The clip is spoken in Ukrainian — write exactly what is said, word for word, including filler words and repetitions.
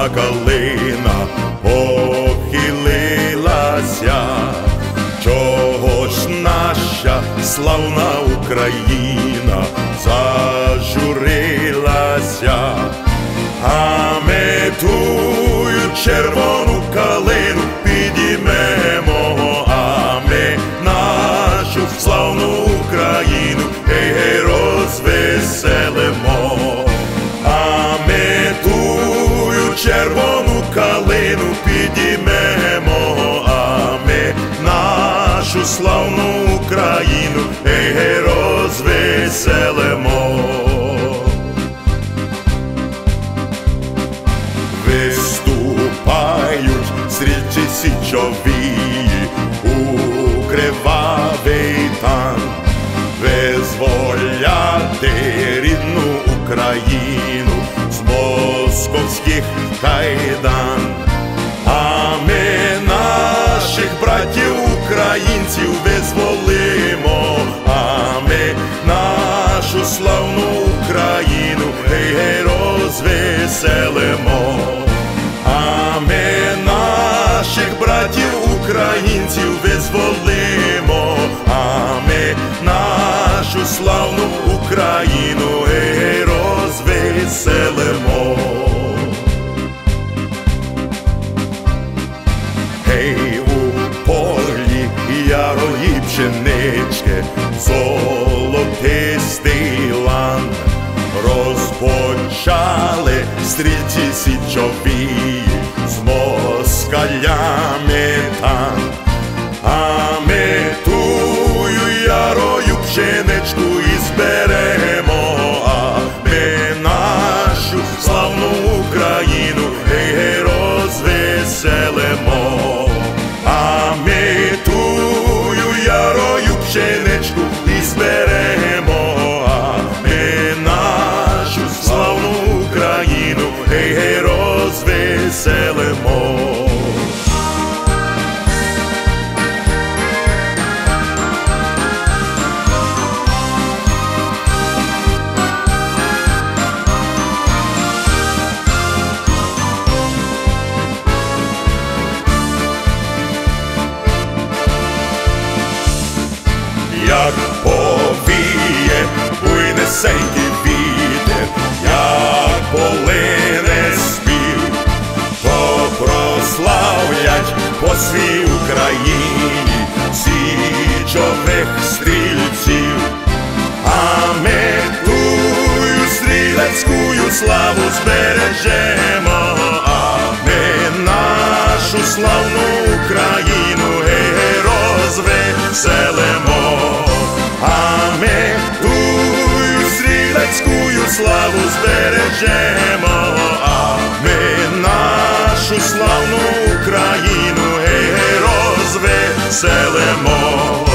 червона калина похилилася. Чого ж наша славна Україна зажурилася? А ми тую червону калину підіймемо, а ми нашу славну Україну гей-гей розвеселимо. А ми тую червону калину підіймемо, а ми нашу славну Україну гей-гей розвеселимо. Виступають стрільці січові у кривавий тан, визволяти рідну Україну з московських кайдан. А ми наших братів українців визволимо, а ми нашу славну Україну гей-гей розвеселимо. А ми наших братів українців визволимо, а ми нашу славну Україну гей-гей розвеселимо. Гей, у полі ярої пшенички золотистий лан розпочали стрільці січові з москалями там. А ми тую ярою пшеничку і зберемо, а ми нашу славну Україну гей-гей розвеселимо. А ми тую ярою пшеничку і зберемо, а ми нашу славну Україну гей-гей розвеселимо. Як повіє буйнесенький вітер, як полине спів, то прославлять по всій Україні січових стрільців. А ми тую стрілецькую славу збережемо, а ми нашу славну Україну гей-гей розвеселимо. А ми тую стрілецькую славу збережемо, а ми нашу славну Україну гей-гей розвеселимо.